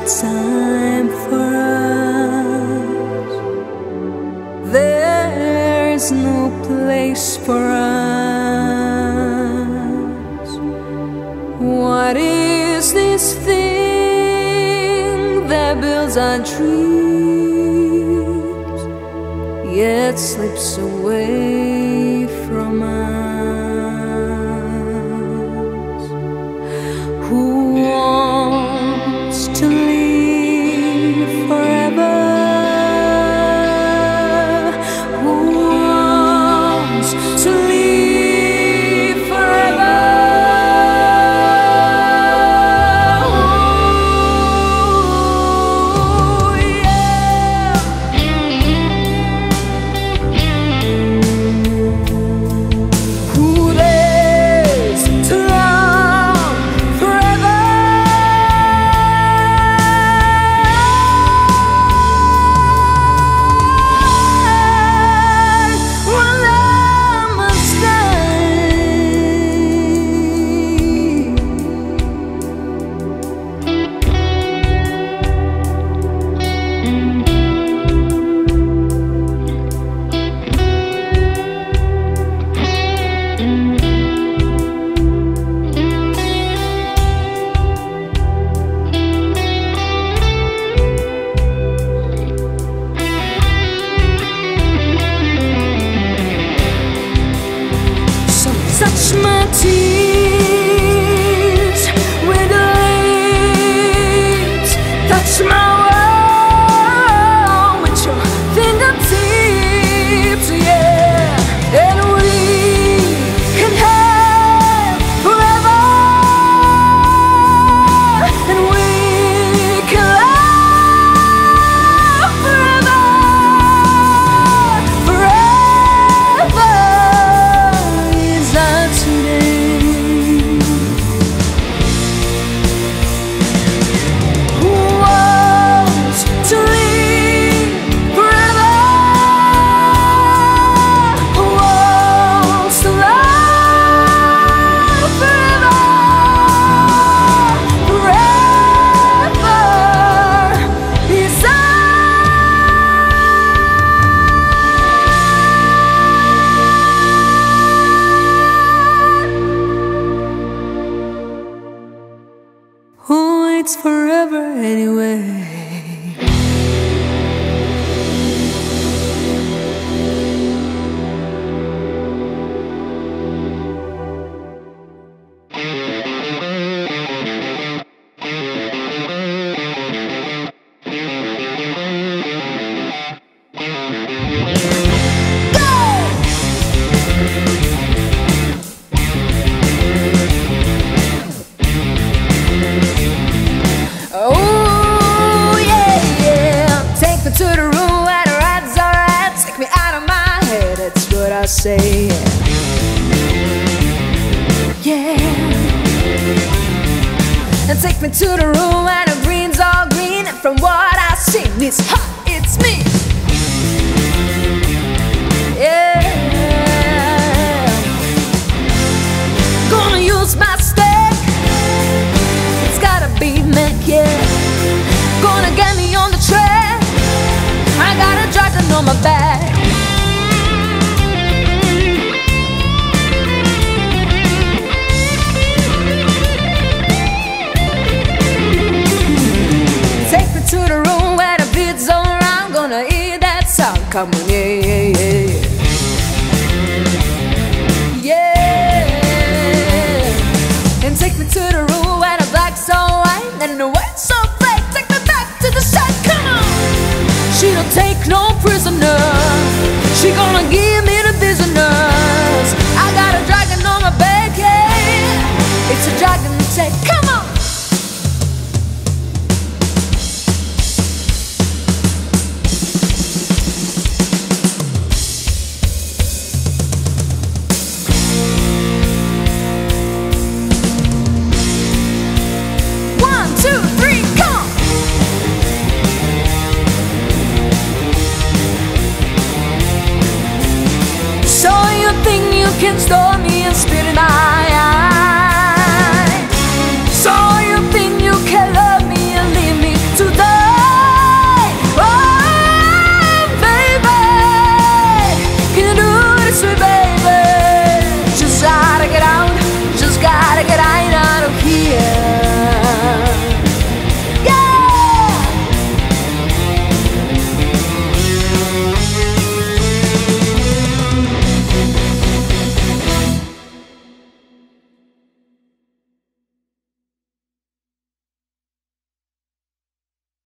time for us. There's no place for us. What is this thing that builds our dreams, yet slips away from us? Who wants to live forever? Who wants to live forever? Oh, yeah. Who dares to love forever? Well, I must touch my tears with the leaves, touch my world with your fingertips, yeah. And we can have forever, and we can love forever, forever. Who waits forever anyway? Oh yeah, yeah. Take me to the room where the ride's alright. Take me out of my head, that's what I say. Yeah. And take me to the room where the green's all green, and from what I see, it's hot, it's me. Yeah. Gonna use my stick, it's gotta be meant, yeah. Gonna get me on the track, I got a dragon on my back. Take me to the room where the beat's all around. Gonna hear that sound, come on, yeah, yeah, yeah. Yeah. And take me to the room where the black's all white and the white's so bright. Take me back to the sun, come on. She don't take no prisoner, she gonna give me the business. I got a dragon on my back, yeah. It's a dragon to take, come on. Can store me and spit in my eye.